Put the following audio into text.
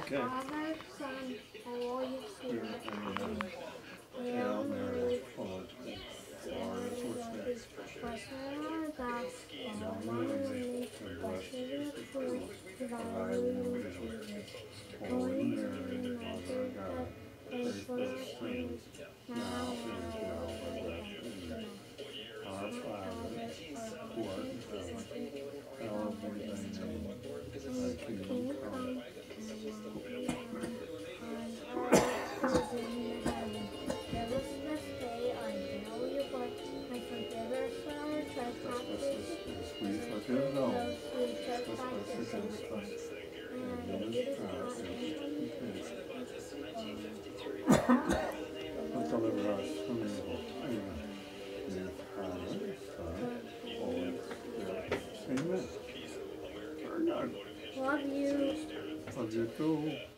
Okay. Father, Son, Holy Spirit. Hail Hail Mary, Mary, full of grace, full of grace, blessed are thou among women, and blessed is the fruit of thy womb, Jesus. Holy Mary, Mother of God, pray for us sinners, now and at our death. Amen. Our Father, who art in heaven, hallowed be thy name. Thy kingdom come, and will be on earth as in heaven. Give us this day our daily bread, and forgive us our trespasses, As we forgive those who who trespass trespass against against us. us. And And lead lead us us not not into into temptation, temptation, but but deliver us from evil. Amen. In the Father, Son, Holy Spirit. Amen. Very good. Love you. Love you too.